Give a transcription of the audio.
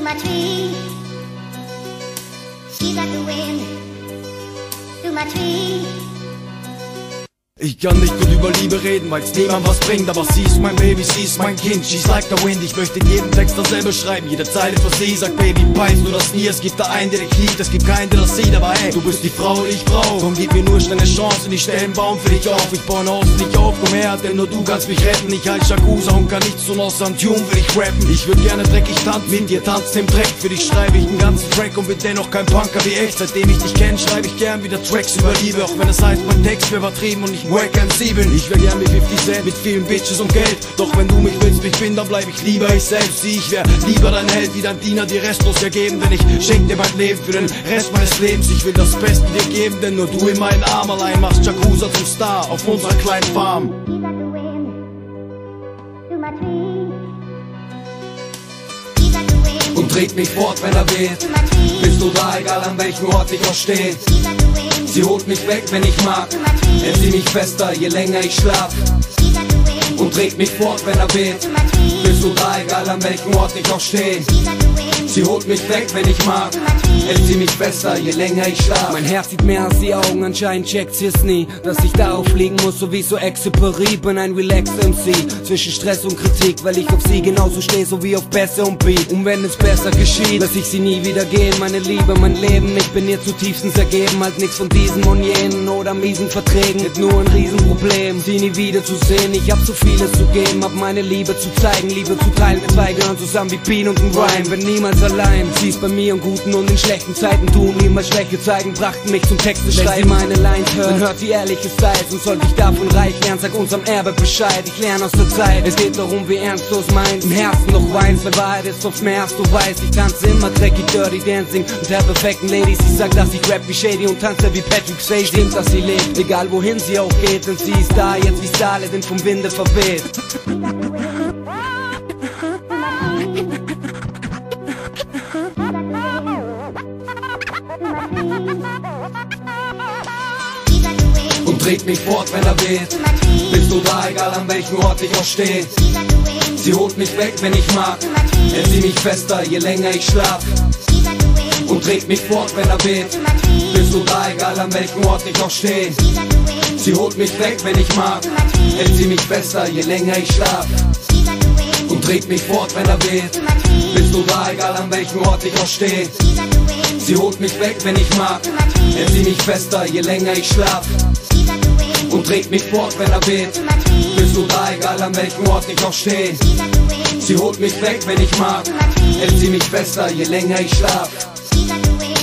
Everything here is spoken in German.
my tree. She's like the wind through my tree. Ich kann nicht gut über Liebe reden, weil's niemand was bringt. Aber sie ist mein Baby, sie ist mein Kind. She's like the wind, ich möchte jeden Text dasselbe schreiben. Jede Zeile für sie sagt, Baby, weißt du das nie? Es gibt da einen, der dich liebt, es gibt keinen, der das sieht. Aber hey, du bist die Frau, die ich brauch. Komm, gib mir nur schnell eine Chance und ich stell einen Baum für dich auf. Ich baue ein Haus für dich auf, komm her, denn nur du kannst mich retten. Ich halt Yakuza und kann nichts tun außer ein Tune für dich rappen. Ich würd gerne dreckig tanzen, mit dir tanzen im Dreck. Für dich schreibe ich einen ganzen Track und bin dennoch kein Punker wie echt. Seitdem ich dich kenn, schreibe ich gern wieder Tracks über Liebe. Auch wenn es heißt, mein Text wäre übertrieben und ich Wack MC bin. Ich wär gern wie 50 Cent, mit vielen Bitches und Geld. Doch wenn du mich willst, wie ich bin, dann bleib ich lieber ich selbst. Sieh, ich wär lieber dein Held, wie dein Diener dir restlos ergeben. Denn ich schenk dir mein Leben für den Rest meines Lebens. Ich will das Beste dir geben, denn nur du in meinen Arm allein machst Yakuza zum Star auf unserer kleinen Farm. Und trägt mich fort, wenn er weht. Bist du da, egal an welchem Ort ich auch steh. Sie holt mich weg, wenn ich mag. Hält sie mich fester, je länger ich schlaf. Und trägt mich fort, wenn er weht. Bist du da, egal an welchem Ort ich auch steh. Sie holt mich weg, wenn ich mag. Hält sie mich fester, je länger ich schlaf. Mein Herz sieht mehr als die Augen, anscheinend checkt sie es nie. Dass ich darauf liegen muss, so wie so Exupery. Bin ein relaxed MC, zwischen Stress und Kritik. Weil ich auf sie genauso stehe, so wie auf Bässe und Beat. Und wenn es besser geschieht, lass ich sie nie wieder gehen. Meine Liebe, mein Leben, ich bin ihr zutiefstens ergeben. Halt nix von diesen und jenen oder miesen Verträgen. Hätt nur ein Riesenproblem, sie nie wieder zu sehen. Ich hab so vieles zu geben, hab meine Liebe zu zeigen. Liebe zu teilen, wir zwei gehören zusammen wie Bean und ein Rhyme. Bin niemals allein, sie ist bei mir in guten und in schlechten Zeiten. Tun niemals Schwäche zeigen, brachten mich zum Texte schreiben. Wenn sie meine Lines hört, dann hört sie ehrliche Styles. Und sollte ich davon reich lernen, sag unserem Erbe Bescheid. Ich lerne aus der Zeit, es geht darum, wie ernst du es meinst. Im Herzen noch weinst, weil Wahrheit ist oft mehr als du weißt. Ich tanze immer dreckig, dirty dancing mit der perfekten Ladies. Ich sag, dass ich rap wie Shady und tanze wie Patrick Swayze. Stimmt, dass sie lebt, egal wohin sie auch geht. Denn sie ist da, jetzt wie Starlet, denn vom Winde verweht. Und trägt mich fort, wenn er weht. Bist du da, egal an welchem Ort ich auch steh. Sie holt mich weg, wenn ich mag. Hält sie mich fester, je länger ich schlaf. Und trägt mich fort, wenn er weht. Bist du da, egal an welchem Ort ich auch steh. Sie holt mich weg, wenn ich mag. Hält sie mich fester, je länger ich schlaf. Und trägt mich fort, wenn er weht. Bist du da, egal an welchem Ort ich auch steh. Sie holt mich weg, wenn ich mag. Hält sie mich fester, je länger ich schlaf. Und trägt mich fort, wenn er weht. Bist du da, egal an welchem Ort ich auch steh. Sie holt mich weg, wenn ich mag. Hält sie mich fester, je länger ich schlaf.